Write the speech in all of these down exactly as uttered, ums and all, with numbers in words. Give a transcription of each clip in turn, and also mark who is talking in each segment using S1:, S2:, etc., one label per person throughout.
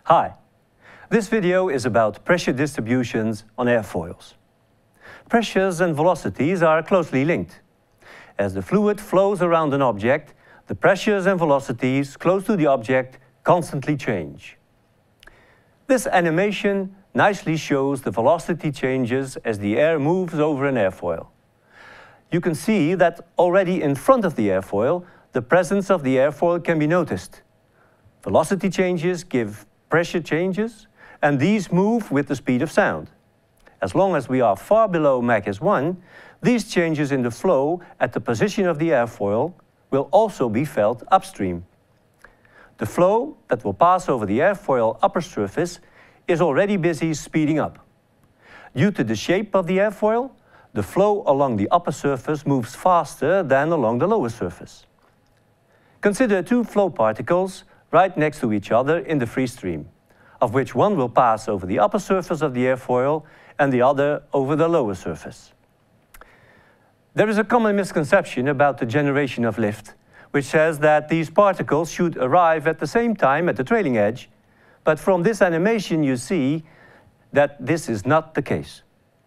S1: Hi, this video is about pressure distributions on airfoils. Pressures and velocities are closely linked. As the fluid flows around an object, the pressures and velocities close to the object constantly change. This animation nicely shows the velocity changes as the air moves over an airfoil. You can see that already in front of the airfoil, the presence of the airfoil can be noticed. Velocity changes give pressure changes, and these move with the speed of sound. As long as we are far below Mach S one, these changes in the flow at the position of the airfoil will also be felt upstream. The flow that will pass over the airfoil upper surface is already busy speeding up. Due to the shape of the airfoil, the flow along the upper surface moves faster than along the lower surface. Consider two flow particles right next to each other in the free stream, of which one will pass over the upper surface of the airfoil and the other over the lower surface. There is a common misconception about the generation of lift, which says that these particles should arrive at the same time at the trailing edge, but from this animation you see that this is not the case.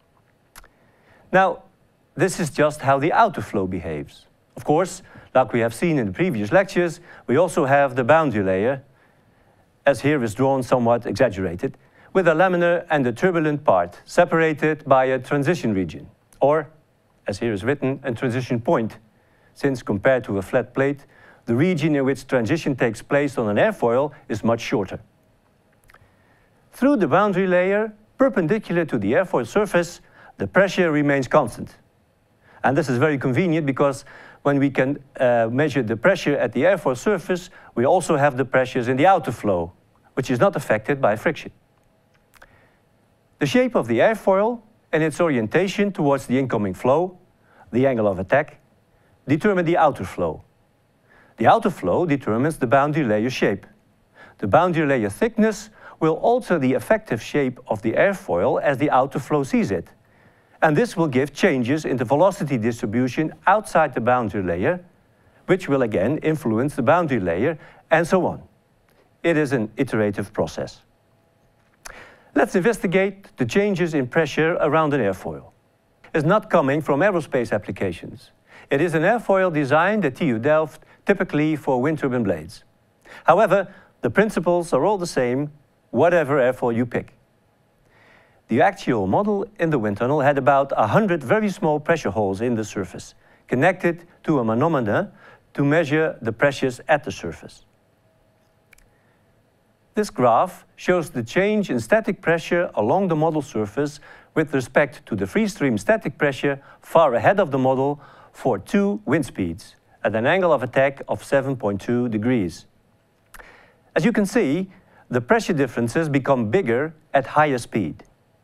S1: Now, this is just how the outer flow behaves. Of course, like we have seen in the previous lectures, we also have the boundary layer, as here is drawn somewhat exaggerated, with a laminar and a turbulent part separated by a transition region, or, as here is written, a transition point, since compared to a flat plate, the region in which transition takes place on an airfoil is much shorter. Through the boundary layer, perpendicular to the airfoil surface, the pressure remains constant. And this is very convenient because when we can uh, measure the pressure at the airfoil surface, we also have the pressures in the outer flow, which is not affected by friction. The shape of the airfoil and its orientation towards the incoming flow, the angle of attack, determine the outer flow. The outer flow determines the boundary layer shape. The boundary layer thickness will alter the effective shape of the airfoil as the outer flow sees it. And this will give changes in the velocity distribution outside the boundary layer, which will again influence the boundary layer, and so on. It is an iterative process. Let's investigate the changes in pressure around an airfoil. It's not coming from aerospace applications. It is an airfoil designed at T U Delft, typically for wind turbine blades. However, the principles are all the same, whatever airfoil you pick. The actual model in the wind tunnel had about one hundred very small pressure holes in the surface, connected to a manometer to measure the pressures at the surface. This graph shows the change in static pressure along the model surface with respect to the free stream static pressure far ahead of the model for two wind speeds at an angle of attack of seven point two degrees. As you can see, the pressure differences become bigger at higher speed.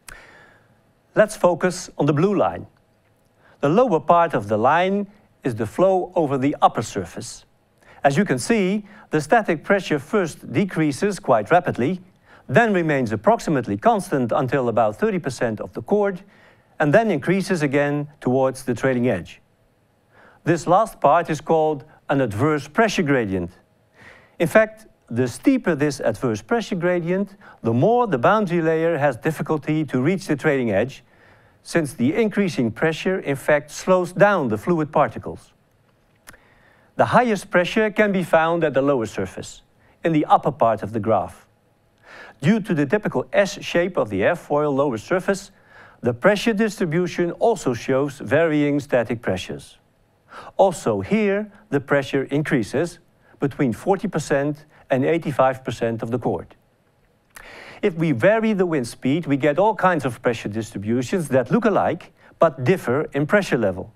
S1: Let's focus on the blue line. The lower part of the line is the flow over the upper surface. As you can see, the static pressure first decreases quite rapidly, then remains approximately constant until about thirty percent of the chord, and then increases again towards the trailing edge. This last part is called an adverse pressure gradient. In fact, the steeper this adverse pressure gradient, the more the boundary layer has difficulty to reach the trailing edge, since the increasing pressure in fact slows down the fluid particles. The highest pressure can be found at the lower surface, in the upper part of the graph. Due to the typical S shape of the airfoil lower surface, the pressure distribution also shows varying static pressures. Also here, the pressure increases between forty percent and eighty-five percent of the chord. If we vary the wind speed, we get all kinds of pressure distributions that look alike, but differ in pressure level.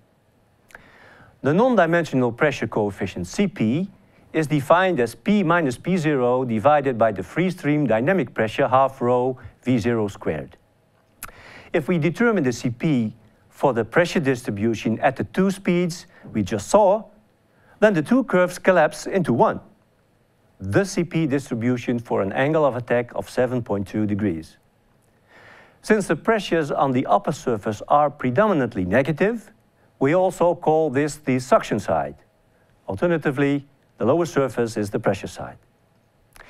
S1: The non-dimensional pressure coefficient C P is defined as P minus P zero divided by the free stream dynamic pressure half rho V zero squared. If we determine the C P for the pressure distribution at the two speeds we just saw, then the two curves collapse into one. The C P distribution for an angle of attack of seven point two degrees. Since the pressures on the upper surface are predominantly negative, we also call this the suction side. Alternatively, the lower surface is the pressure side.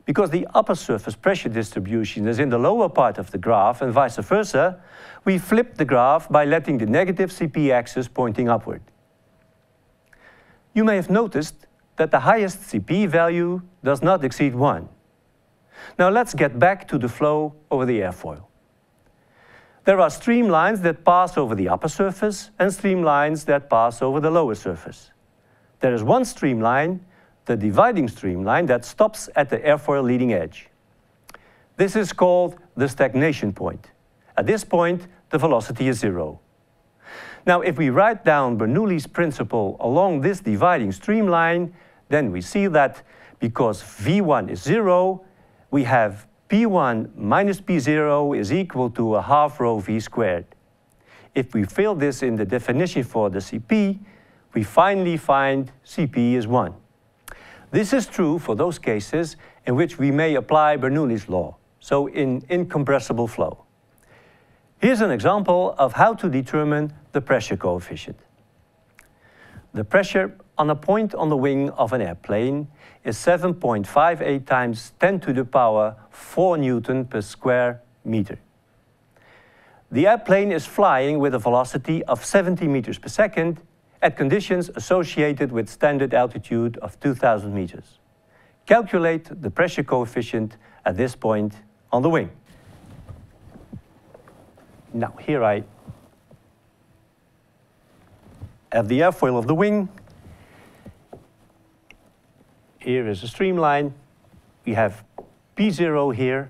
S1: because the upper surface pressure distribution is in the lower part of the graph and vice versa, we flip the graph by letting the negative C P axis pointing upward. You may have noticed that the highest C P value does not exceed one. Now let's get back to the flow over the airfoil. There are streamlines that pass over the upper surface and streamlines that pass over the lower surface. There is one streamline, the dividing streamline, that stops at the airfoil leading edge. This is called the stagnation point. At this point, the velocity is zero. Now, if we write down Bernoulli's principle along this dividing streamline, then we see that because V one is zero, we have P one minus P zero is equal to a half rho V squared. If we fill this in the definition for the C P, we finally find C P is one. This is true for those cases in which we may apply Bernoulli's law, so in incompressible flow. Here's an example of how to determine the pressure coefficient. The pressure on a point on the wing of an airplane is seven point five eight times ten to the power four newton per square meter. The airplane is flying with a velocity of seventy meters per second at conditions associated with standard altitude of two thousand meters. Calculate the pressure coefficient at this point on the wing. Now here I have the airfoil of the wing. Here is a streamline. We have P zero here,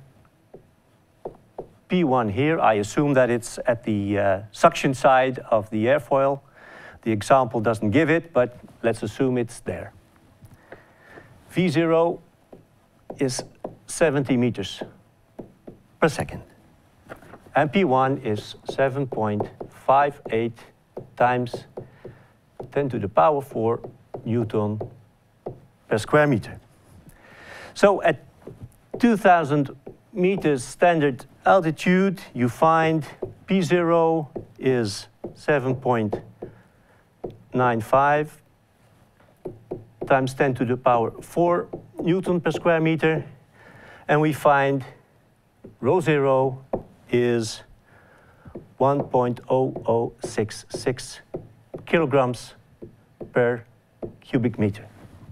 S1: P one here. I assume that it's at the uh, suction side of the airfoil. The example doesn't give it, but let's assume it's there. V zero is seventy meters per second. And P one is seven point five eight times ten to the power four newton per square meter. So at two thousand meters standard altitude, you find P zero is seven point nine five times ten to the power four newton per square meter, and we find rho zero is one point zero zero six six kilograms per cubic meter.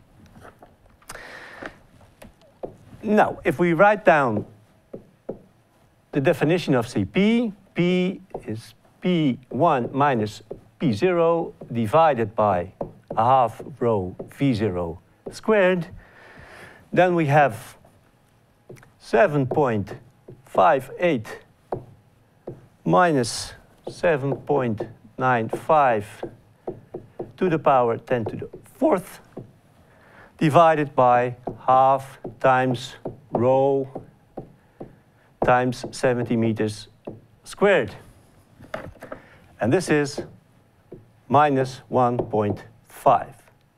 S1: Now, if we write down the definition of C P, P is P one minus P zero divided by a half rho V zero squared, then we have seven point five eight minus seven point nine five to the power ten to the fourth divided by half times rho times seventy meters squared. And this is minus one point five.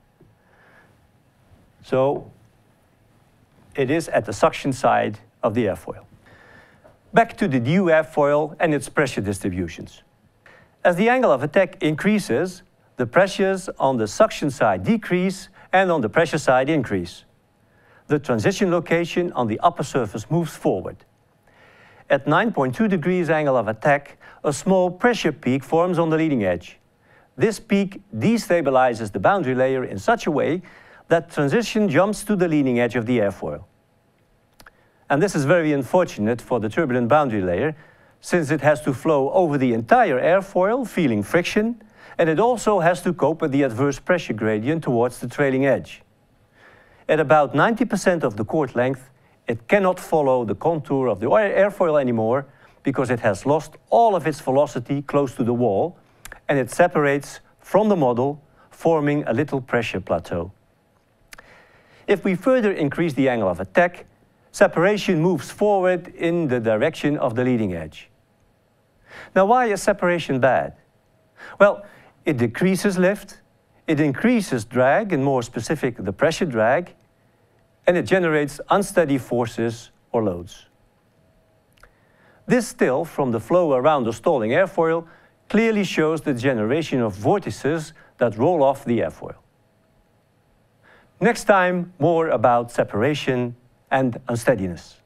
S1: So it is at the suction side of the airfoil. Back to the new airfoil and its pressure distributions. As the angle of attack increases, the pressures on the suction side decrease and on the pressure side increase. The transition location on the upper surface moves forward. At nine point two degrees angle of attack, a small pressure peak forms on the leading edge. This peak destabilizes the boundary layer in such a way that transition jumps to the leading edge of the airfoil. And this is very unfortunate for the turbulent boundary layer, since it has to flow over the entire airfoil, feeling friction, and it also has to cope with the adverse pressure gradient towards the trailing edge. At about ninety percent of the chord length, it cannot follow the contour of the airfoil anymore because it has lost all of its velocity close to the wall, and it separates from the model, forming a little pressure plateau. If we further increase the angle of attack, separation moves forward in the direction of the leading edge. Now, why is separation bad? Well, it decreases lift, it increases drag, and more specific, the pressure drag, and it generates unsteady forces or loads. This still, from the flow around the stalling airfoil, clearly shows the generation of vortices that roll off the airfoil. Next time, more about separation and unsteadiness.